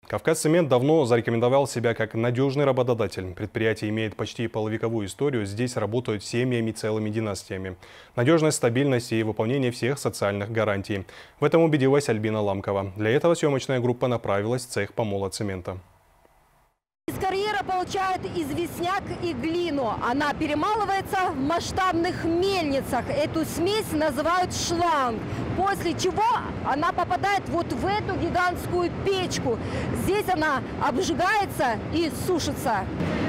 Кавказцемент давно зарекомендовал себя как надежный работодатель. Предприятие имеет почти полувековую историю. Здесь работают семьями, целыми династиями. Надежность, стабильность и выполнение всех социальных гарантий. В этом убедилась Альбина Ламкова. Для этого съемочная группа направилась в цех помола цемента. Из карьера получают известняк и глину. Она перемалывается в масштабных мельницах. Эту смесь называют шланг. После чего она попадает вот в эту гигантскую печку. Здесь она обжигается и сушится.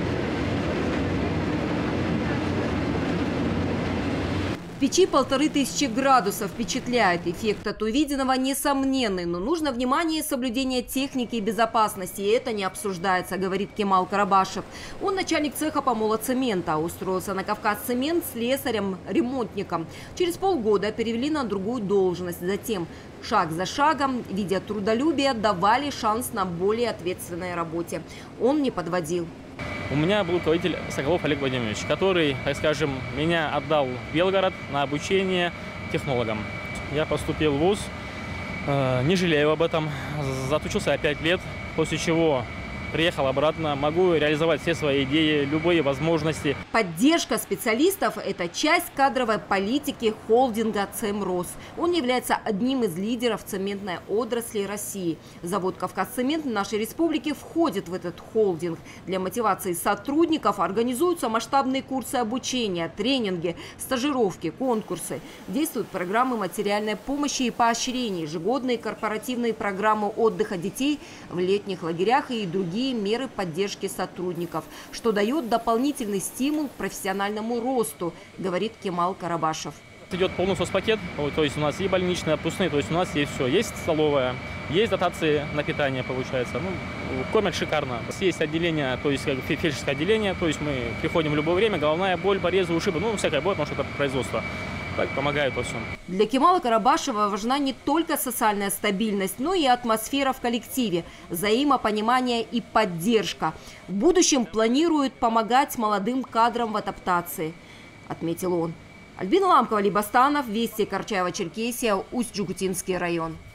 В печи 1500 градусов впечатляет. Эффект от увиденного несомненный, но нужно внимание и соблюдение техники и безопасности. И это не обсуждается, говорит Кемал Карабашев. Он начальник цеха помола цемента. Устроился на Кавказцемент слесарем-ремонтником. Через полгода перевели на другую должность. Затем шаг за шагом, видя трудолюбие, давали шанс на более ответственной работе. Он не подводил. У меня был руководитель Соколов Олег Владимирович, который, так скажем, меня отдал в Белгород на обучение технологам. Я поступил в ВУЗ, не жалею об этом, отучился 5 лет, после чего приехал обратно, могу реализовать все свои идеи, любые возможности. Поддержка специалистов – это часть кадровой политики холдинга «Цемрос». Он является одним из лидеров цементной отрасли России. Завод «Кавказцемент» в нашей республике входит в этот холдинг. Для мотивации сотрудников организуются масштабные курсы обучения, тренинги, стажировки, конкурсы. Действуют программы материальной помощи и поощрения, ежегодные корпоративные программы отдыха детей в летних лагерях и другие меры поддержки сотрудников, что дает дополнительный стимул к профессиональному росту, говорит Кемал Карабашев. Идет полный соцпакет, то есть у нас и больничные, отпускные, то есть у нас есть все. Есть столовая, есть дотации на питание, получается. Кормят шикарно. Есть отделение, то есть фельдшерское отделение, то есть мы приходим в любое время, головная боль, порезы, ушибы, всякая боль, потому что это производство. Так помогает во всем. Для Кемала Карабашева важна не только социальная стабильность, но и атмосфера в коллективе, взаимопонимание и поддержка. В будущем планирует помогать молодым кадрам в адаптации, отметил он. Альбина Ламкова, Либастанов, Вести, Карачаево-Черкесия, Усть-Джугутинский район.